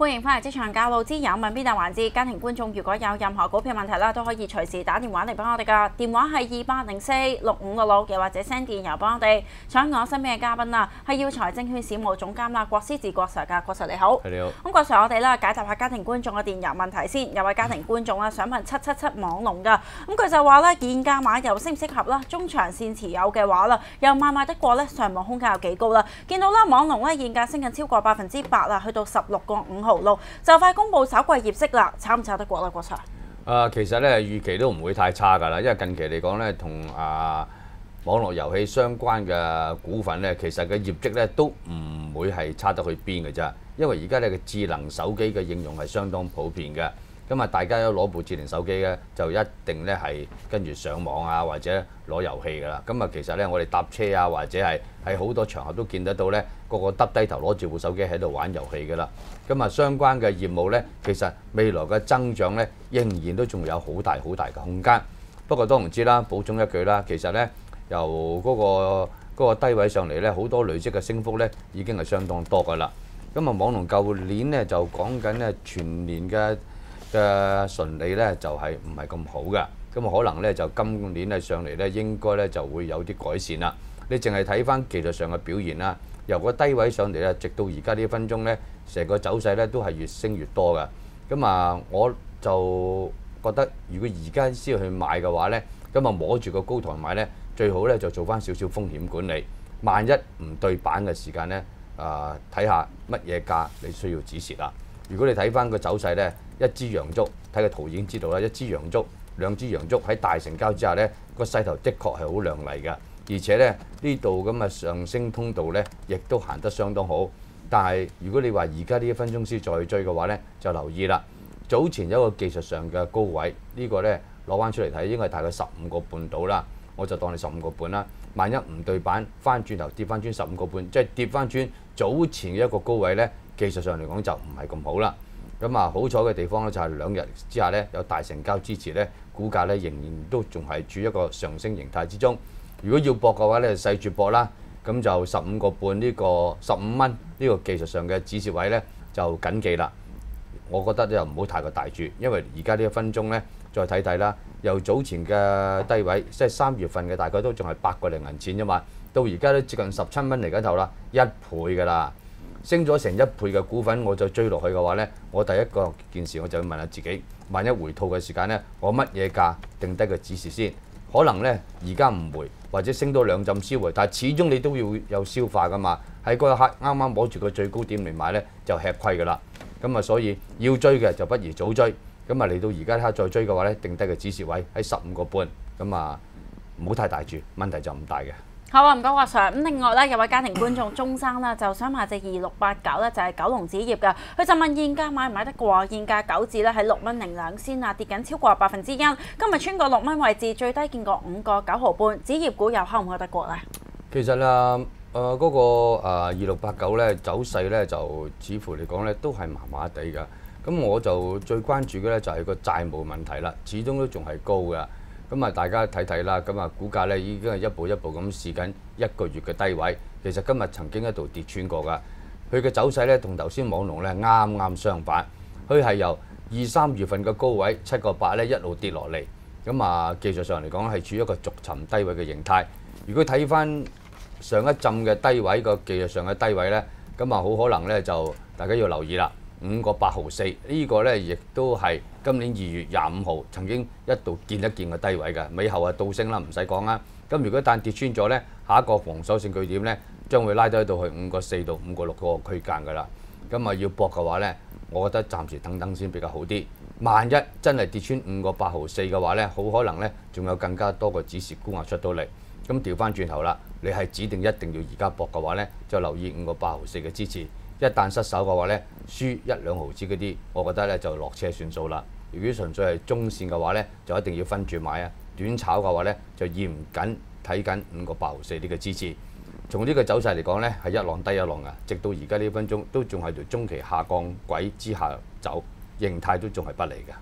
歡迎翻嚟職場教路之有問必答環節。家庭觀眾如果有任何股票問題啦，都可以隨時打電話嚟幫我哋噶。電話係28046566，又或者 send 電郵幫我哋。坐喺我身邊嘅嘉賓啦，係耀才證券事務總監啦，郭思治郭 Sir 噶，郭 Sir 你好。 你好。 咁郭 Sir，我哋啦解答下家庭觀眾嘅電郵問題先。有位家庭觀眾啦想問777網龍噶，咁佢就話咧現價買又適唔適合啦？中長線持有嘅話啦，又賣得過咧？上網空間有幾高啦？見到啦網龍咧現價升緊超過8%啦，去到16.5毫6，就快公佈首季業績啦，炒唔炒得過啦，郭 Sir？ 其實咧預期都唔會太差㗎啦，因為近期嚟講咧，同網絡遊戲相關嘅股份咧，其實嘅業績咧都唔會係差得去邊嘅啫。因為而家咧嘅智能手機嘅應用係相當普遍嘅，咁啊大家都攞部智能手機咧，就一定咧係跟住上網啊，或者攞遊戲㗎啦。咁啊其實咧我哋搭車啊，或者係喺好多場合都見得到咧，個個耷低頭攞住部手機喺度玩遊戲㗎啦。咁啊相關嘅業務咧，其實未來嘅增長咧，仍然都仲有好大嘅空間。不過當然知啦，補充一句啦，其實咧由嗰個低位上嚟咧，好多累積嘅升幅咧，已經係相當多㗎啦。咁啊網龍舊年咧就講緊咧全年嘅順利咧就係唔係咁好嘅，咁啊可能咧就今年咧上嚟咧應該咧就會有啲改善啦。你淨係睇翻技術上嘅表現啦，由個低位上嚟咧，直到而家呢一分鐘咧，成個走勢咧都係越升越多嘅。咁啊我就覺得如果而家先去買嘅話咧，咁啊摸住個高台買咧，最好咧就做翻少少風險管理。萬一唔對板嘅時間咧，睇下乜嘢價你需要止蝕啦。如果你睇翻個走勢咧，一支陽燭睇個圖已經知道啦，一支陽燭、兩支陽燭喺大成交之下咧，個勢頭的確係好亮麗嘅，而且咧呢度咁嘅上升通道咧，亦都行得相當好。但係如果你話而家呢一分鐘先再追嘅話咧，就留意啦。早前有一個技術上嘅高位，呢個咧攞翻出嚟睇，應該係大概15個半到啦。我就當你15個半啦。萬一唔對板，翻轉頭跌翻轉15個半，即係跌翻轉早前嘅一個高位咧，技術上嚟講就唔係咁好啦。咁啊好彩嘅地方咧就係2日之下咧有大成交支持咧，股價咧仍然都仲係處一個上升形態之中。如果要搏嘅話咧，細住搏啦。咁就15個半呢個15蚊呢個技術上嘅止蝕位咧就緊記啦。我覺得就唔好太過大注，因為而家呢一分鐘咧再睇睇啦，由早前嘅低位，即係3月份嘅大概都仲係8個零銀錢啫嘛，到而家都接近17蚊嚟緊頭啦，1倍㗎啦，升咗成1倍嘅股份，我就追落去嘅話咧，我第一個件事我就要問下自己，萬一回吐嘅時間咧，我乜嘢價定低個止蝕先？可能咧而家唔回，或者升多2陣先回，但係始終你都要有消化㗎嘛。喺嗰一刻啱啱摸住個最高點嚟買咧，就吃虧㗎啦。咁啊，所以要追嘅就不如早追。咁啊，嚟到而家睇再追嘅話咧，定低個止蝕位喺15個半。咁啊，唔好太大注，問題就唔大嘅。 好啊，唔該，郭 Sir。咁另外咧，有位家庭觀眾鐘生啦，就想買隻2689咧，就係九龍紙業㗎。佢就問現價買唔買得過？現價9字咧喺6蚊02仙啊，跌緊超過1%。今日穿過6蚊位置，最低見過5個9毫半。紙業股又睺唔睺得過咧？ 其實啊，嗰個2689咧走勢咧就似乎嚟講咧都係麻麻地㗎。咁我就最關注嘅咧就係個債務問題啦，始終都仲係高㗎。咁啊，大家睇睇啦。咁啊，股價咧已經係一步一步咁試緊1個月嘅低位。其實今日曾經一度跌穿過㗎。佢嘅走勢咧同頭先網龍咧啱啱相反。佢係由2、3月份嘅高位7個8咧一路跌落嚟。咁啊，技術上嚟講係處於一個逐尋低位嘅形態。如果睇翻上一陣嘅低位個技術上嘅低位咧，咁啊好可能咧就大家要留意啦。5個8毫4呢個咧，亦都係今年2月25號曾經一度見一見個低位嘅，尾後啊倒升啦，唔使講啦。咁如果一旦跌穿咗咧，下一個防守性據點咧，將會拉低到去5個4到5個6嗰個區間㗎啦。咁啊要搏嘅話咧，我覺得暫時等等先比較好啲。萬一真係跌穿5個8毫4嘅話咧，好可能咧仲有更加多個止蝕沽壓出到嚟。咁調翻轉頭啦，你係指定一定要而家搏嘅話咧，就留意5個8毫4嘅支持。一旦失手嘅話咧，輸1、2毫子嗰啲，我覺得咧就落車算數啦。如果純粹係中線嘅話咧，就一定要分住買啊。短炒嘅話咧，就嚴緊睇緊5個8毫4呢個支持。從呢個走勢嚟講咧，係一浪低一浪嘅，直到而家呢分鐘都仲係條中期下降軌之下走，形態都仲係不利嘅嚇。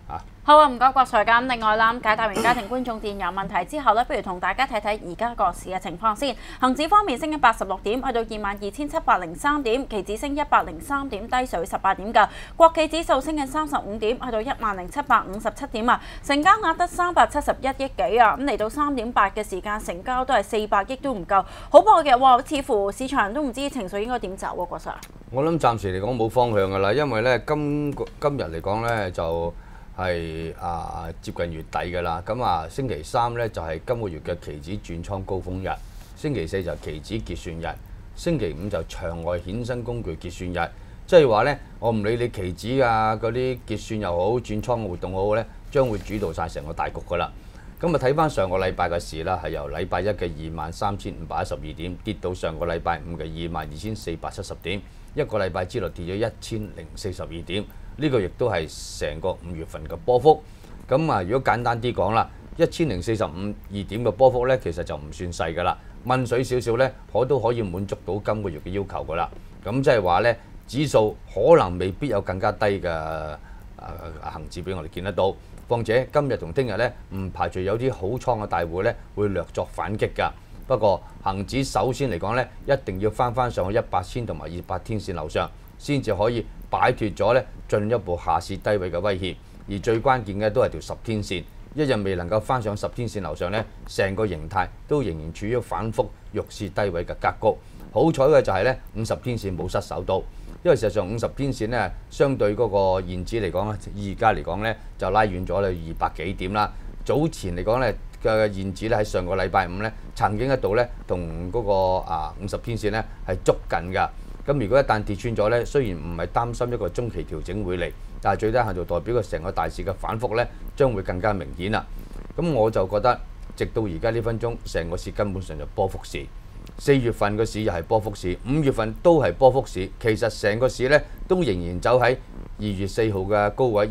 好啊，唔該郭 Sir。咁另外啦，解答完家庭觀眾電郵問題之後咧，不如同大家睇睇而家個市嘅情況先。恒指方面升緊86點，去到22,703點，期指升103點，低水18點㗎。國企指數升緊35點，去到10,757點啊。成交額得371億幾啊，咁嚟到3點8嘅時間，成交都係400億都唔夠，好破嘅喎。似乎市場都唔知情緒應該點走喎，郭 Sir。 我諗暫時嚟講冇方向㗎啦，因為咧今日嚟講咧就係接近月底㗎啦。咁星期三咧就係今個月嘅期指轉倉高峰日，星期四就期指結算日，星期五就場外衍生工具結算日。即係話咧，我唔理你期指嗰啲結算又好，轉倉嘅活動好咧，將會主導晒成個大局㗎啦。咁睇翻上個禮拜嘅市啦，係由禮拜一嘅23,512點跌到上個禮拜五嘅22,470點，一個禮拜之內跌咗1,042點。呢個亦都係成個5月份嘅波幅。咁如果簡單啲講啦，1,042點嘅波幅咧，其實就唔算細㗎啦。問水少少咧，都可以滿足到今個月嘅要求㗎啦。咁即係話咧，指數可能未必有更加低嘅恆指俾我哋見得到。況且今日同聽日咧，唔排除有啲好倉嘅大戶咧會略作反擊㗎。不過恆指首先嚟講咧，一定要翻上去100天同埋200天線樓上，先至可以擺脱咗咧進一步下市低位嘅威脅。而最關鍵嘅都係條10天線，一日未能夠翻上10天線樓上咧，成個形態都仍然處於反覆弱試低位嘅格局。好彩嘅就係咧50天線冇失守到，因為事實上50天線咧相對嗰個現指嚟講咧，而家嚟講咧就拉遠咗咧200幾點啦。早前嚟講咧嘅現指咧喺上個禮拜五咧曾經一度咧同嗰個50天線咧係捉緊㗎。咁如果一旦跌穿咗咧，雖然唔係擔心一個中期調整會嚟，但係最低限度代表個成個大市嘅反覆咧將會更加明顯啦。咁我就覺得，直到而家呢分鐘，成個市根本上就波幅市。4月份個市又係波幅市，5月份都係波幅市。其實成個市咧都仍然走喺2月4號嘅高位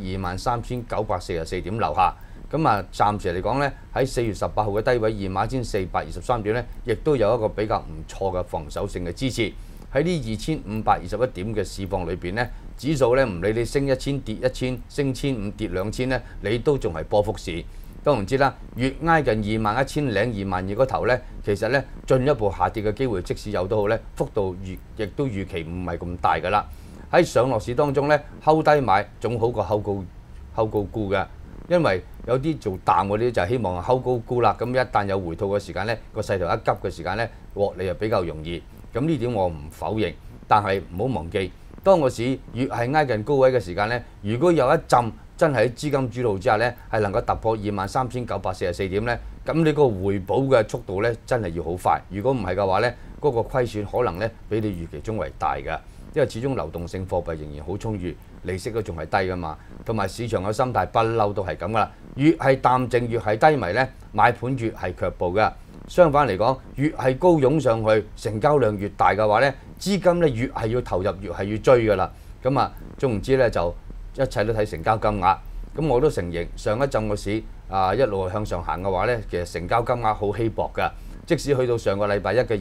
23,944點樓下。咁暫時嚟講咧，喺4月18號嘅低位21,423點咧，亦都有一個比較唔錯嘅防守性嘅支持。喺呢2,521點嘅市況裏邊咧，指數咧唔理你升1000跌1000，升1,500跌2000咧，你都仲係波幅市。當然知啦，越挨近21,000、22,200嗰頭咧，其實咧進一步下跌嘅機會，即使有都好咧，幅度亦都預期唔係咁大㗎啦。喺上落市當中咧，睺低買總好過睺高沽嘅，因為有啲做淡嗰啲就希望睺高沽啦。咁一旦有回吐嘅時間咧，個勢頭一急嘅時間咧，獲利又比較容易。咁呢點我唔否認，但係唔好忘記，當個市越係挨近高位嘅時間咧，如果有一陣真係喺資金主導之下咧，係能夠突破23,944點咧，咁你個回補嘅速度咧真係要好快。如果唔係嘅話咧，嗰個虧損可能咧比你預期中為大㗎，因為始終流動性貨幣仍然好充裕，利息都仲係低㗎嘛，同埋市場嘅心態不嬲都係咁㗎啦。越係淡靜越係低迷咧，買盤越係卻步㗎。相反嚟講，越係高湧上去，成交量越大嘅話咧，資金咧越係要投入，越係要追㗎啦。咁總唔知咧就一切都睇成交金額。咁我都承認上一陣個市一路向上行嘅話咧，其實成交金額好稀薄㗎。即使去到上個禮拜一嘅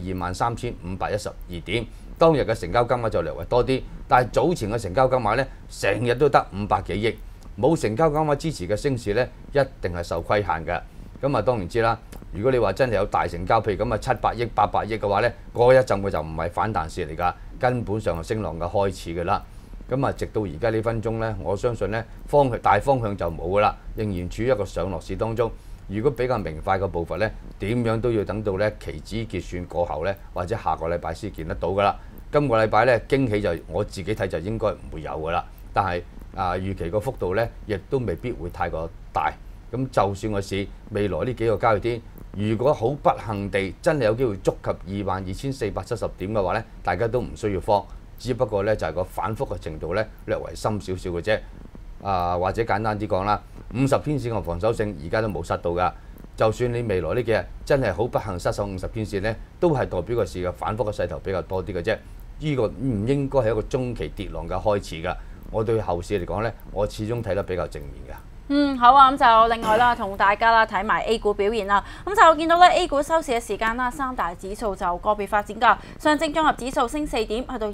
23,512點，當日嘅成交金額就略為多啲，但係早前嘅成交金額咧，成日都得500幾億，冇成交金額支持嘅升市咧，一定係受規限㗎。咁當然知啦，如果你話真係有大成交，譬如咁700億、800億嘅話咧，嗰一陣佢就唔係反彈市嚟㗎，根本上係升浪嘅開始㗎啦。咁直到而家呢分鐘咧，我相信咧大方向就冇㗎啦，仍然處於一個上落市當中。如果比較明快嘅步伐咧，點樣都要等到咧期指結算過後咧，或者下個禮拜先見得到㗎啦。今個禮拜咧驚喜就我自己睇就應該唔會有㗎啦，但係預期個幅度咧亦都未必會太過大。咁就算個市未來呢幾個交易天，如果好不幸地真係有機會觸及22,470點嘅話咧，大家都唔需要慌，只不過咧就係個反覆嘅程度咧略為深少少嘅啫。或者簡單啲講啦，50天線嘅防守性而家都冇失到㗎。就算你未來呢幾日真係好不幸失守50天線咧，都係代表個市嘅反覆嘅勢頭比較多啲嘅啫。呢個唔應該係一個中期跌浪嘅開始㗎。我對後市嚟講咧，我始終睇得比較正面㗎。 好啊，咁就另外啦，同大家啦睇埋 A 股表現啦。咁就見到咧 A 股收市嘅時間啦，三大指數就個別發展㗎。上證綜合指數升4點，去到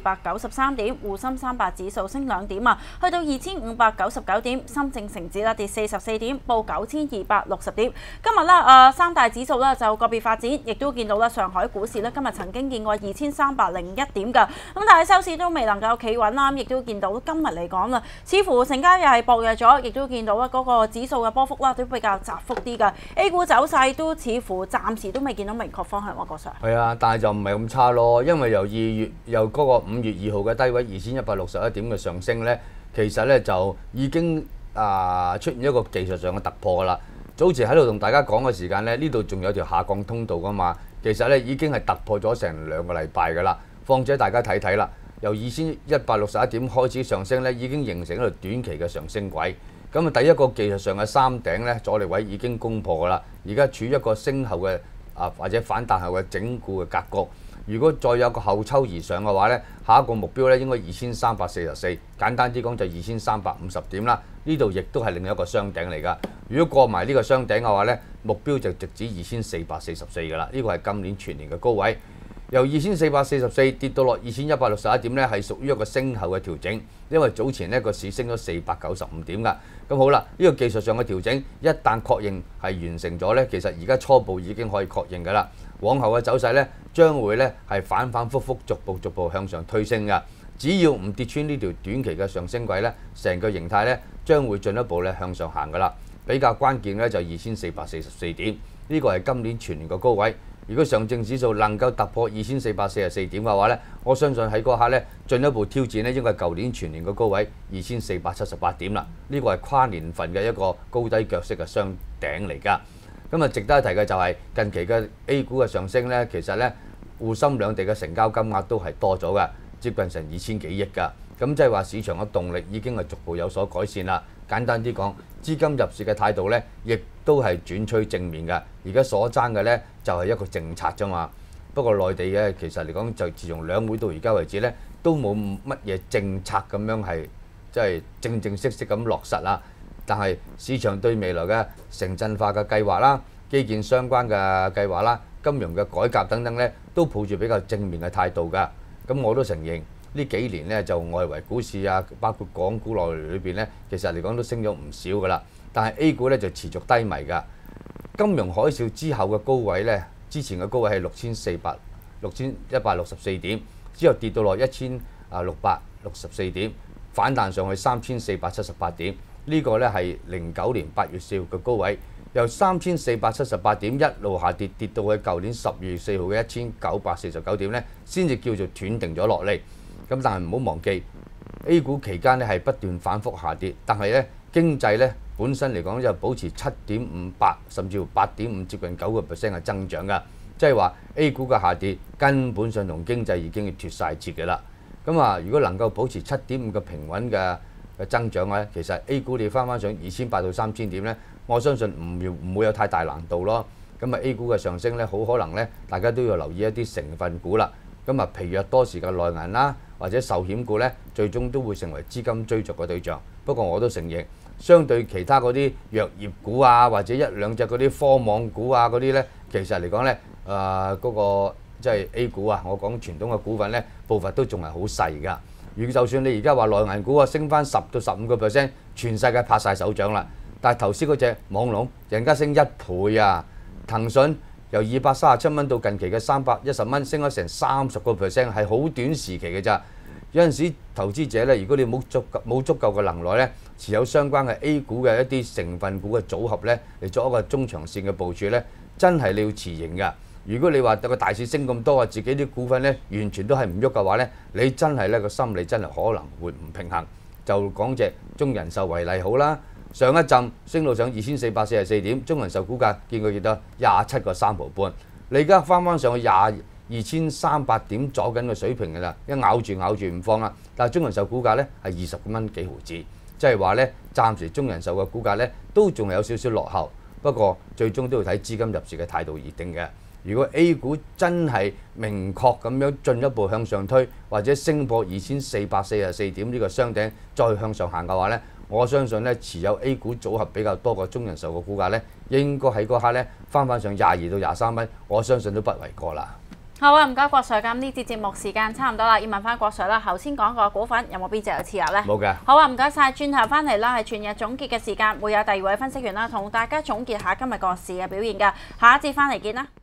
2293點；滬深300指數升2點啊，去到2599點；深證成指啦跌44點，報9260點。今日啦三大指數啦就個別發展，亦都見到啦上海股市咧今日曾經見過2301點㗎，咁但係收市都未能夠企穩啦。亦都見到今日嚟講啦，似乎成交又係薄弱咗，亦都見到啦嗰個指數嘅波幅啦都比較窄幅啲㗎。A 股走勢都似乎暫時都未見到明確方向喎，郭 Sir。 係啊，但係就唔係咁差咯，因為由嗰個5月2號嘅低位2161點嘅上升咧，其實咧就已經出現一個技術上嘅突破㗎啦。早前喺度同大家講嘅時間咧，呢度仲有條下降通道㗎嘛，其實咧已經係突破咗成2個禮拜㗎啦。況且大家睇睇啦，由2161點開始上升咧，已經形成一條短期嘅上升軌。咁啊，第一個技術上嘅三頂咧阻力位已經攻破㗎啦，而家處於一個升後嘅或者反彈後嘅整固嘅格局。如果再有個後抽而上嘅話咧，下一個目標咧應該2344，簡單啲講就2350點啦。呢度亦都係另一個雙頂嚟㗎。如果過埋呢個雙頂嘅話咧，目標就直指2444㗎啦。呢個係今年全年嘅高位。由2444跌到落2161點咧，係屬於一個升後嘅調整，因為早前呢個市升咗495點㗎。咁好啦，呢個技術上嘅調整一旦確認係完成咗咧，其實而家初步已經可以確認㗎啦。往後嘅走勢咧，將會咧係反反覆覆逐步向上推升㗎。只要唔跌穿呢條短期嘅上升軌咧，成個形態咧將會進一步咧向上行㗎啦。比較關鍵咧就2444點，呢個係今年全年嘅高位。如果上證指數能夠突破2444點嘅話咧，我相信喺嗰刻咧進一步挑戰咧應該係舊年全年嘅高位2478點啦。呢個係跨年份嘅一個高低腳式嘅雙頂嚟㗎。咁啊，值得一提嘅就係近期嘅 A 股嘅上升咧，其實咧滬深兩地嘅成交金額都係多咗㗎，接近成2000幾億㗎。咁即係話市場嘅動力已經係逐步有所改善啦。簡單啲講，資金入市嘅態度咧，亦都係轉趨正面㗎。而家所爭嘅咧就係一個政策啫嘛。不過內地嘅其實嚟講，就自從兩會到而家為止咧，都冇乜嘢政策咁樣係即係正式咁落實啦。但係市場對未來嘅城鎮化嘅計劃啦、基建相關嘅計劃啦、金融嘅改革等等咧，都抱住比較正面嘅態度㗎。咁我都承認呢幾年咧就外圍股市啊，包括港股內裏邊咧，其實嚟講都升咗唔少㗎啦。但係 A 股咧就持續低迷㗎。金融海嘯之後嘅高位咧，之前嘅高位係6164點，之後跌到落1664點，反彈上去3478點。呢個咧係09年8月4號嘅高位，由3478點一路下跌，跌到去舊年12月4號嘅1949點咧，先至叫做斷定咗落嚟。咁但係唔好忘記 A 股期間咧係不斷反覆下跌，但係咧經濟咧本身嚟講就保持7.58甚至乎8.5接近9%嘅增長㗎，即係話 A 股嘅下跌根本上同經濟已經脫晒節㗎啦。咁啊，如果能夠保持7.5嘅平穩嘅增長咧，其實 A 股你翻上2800到3000點咧，我相信唔會有太大難度咯。咁啊 A 股嘅上升咧，好可能咧，大家都要留意一啲成分股啦。咁啊，疲弱多時嘅內銀啦，或者壽險股咧，最終都會成為資金追逐嘅對象。不過我都承認，相對其他嗰啲藥業股啊，或者一兩隻嗰啲科網股啊嗰啲咧，其實嚟講咧，嗰個即係 A 股啊，我講傳統嘅股份咧，步伐都仲係好細㗎。如果就算你而家話內銀股啊升翻10到15%，全世界拍晒手掌啦。但係頭先嗰隻網龍，人家升1倍啊！騰訊由237蚊到近期嘅310蚊，升咗成30%，係好短時期嘅咋。有陣時投資者咧，如果你冇足夠嘅能耐咧，持有相關嘅 A 股嘅一啲成分股嘅組合咧，嚟做一個中長線嘅部署咧，真係你要持盈㗎。如果你話個大市升咁多啊，自己啲股份咧完全都係唔喐嘅話咧，你真係咧個心理真係可能會唔平衡。就講隻中人壽為例好啦，上一陣升到上2444點，中人壽股價見佢幾多27個3毫半，你而家翻上去22,300點左緊嘅水平㗎啦，一咬住唔放啦。但係中人壽股價咧係20蚊幾毫子，即係話咧暫時中人壽嘅股價咧都仲有少少落後，不過最終都要睇資金入市嘅態度而定嘅。如果 A 股真係明確咁樣進一步向上推，或者升破2444點呢個雙頂再向上行嘅話咧， 我相信咧持有 A 股組合比較多個中人壽嘅股價咧，應該喺嗰刻咧翻上22到23蚊，我相信都不為過啦。 好啊，唔該郭 Sir，咁呢節節目時間差唔多啦，要問翻郭 Sir 啦。頭先講過股份有冇邊隻有持有呢？ 冇嘅。 好啊，唔該晒。轉頭翻嚟啦，係全日總結嘅時間，會有第二位分析員啦，同大家總結下今日個市嘅表現㗎。下一節翻嚟見啦。